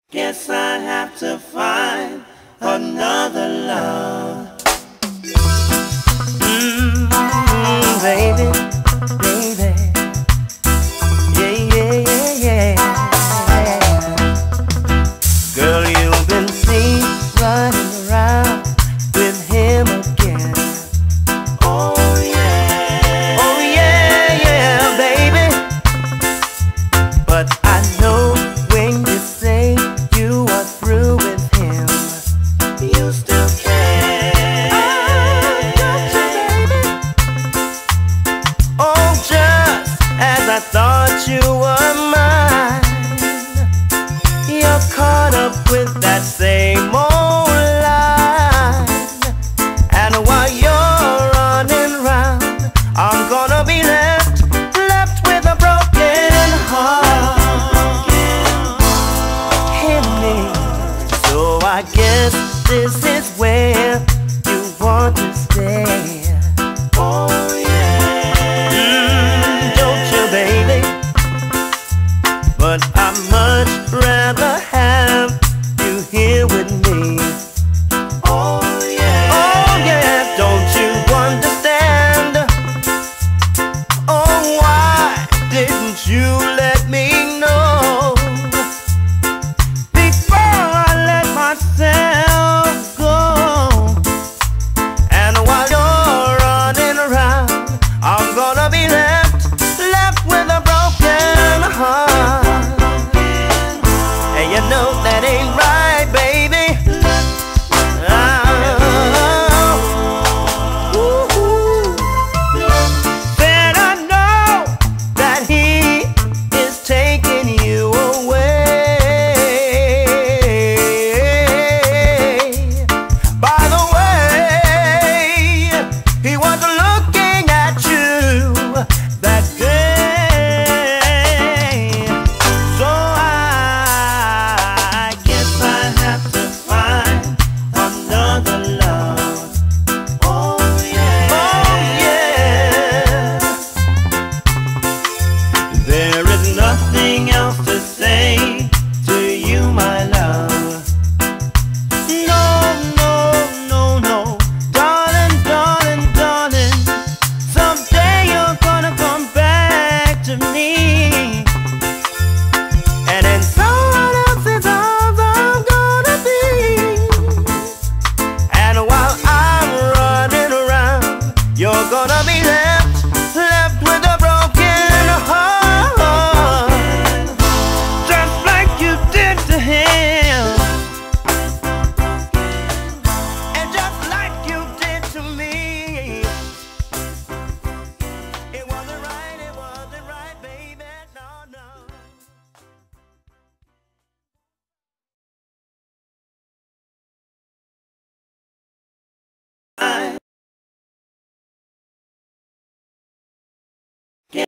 Guess I have to find another love. Baby, baby, yeah, yeah, yeah, yeah. Girl, you've been seen running around with him again. Oh yeah, yeah, baby. But I know when you say you are through with him, you still care. Oh, don't you, baby? Oh, just as I thought you were mine, you're caught up with that same old line. And while you're running round, I'm gonna be left with a broken heart. Hear me. So I guess this is where you want to stay. Oh yeah, Don't you, baby? But I'd much rather have you here with me. oh yeah, Oh yeah, don't you understand? Oh, why didn't you let me know before I let myself go? And while you're running around, I'm gonna be left with a broken heart. And you know that ain't right, baby. Then I know that he is taking you away. By the way, he was looking at you that day. So I guess I have to find another love. Oh yeah, oh yeah. there is nothing else to say.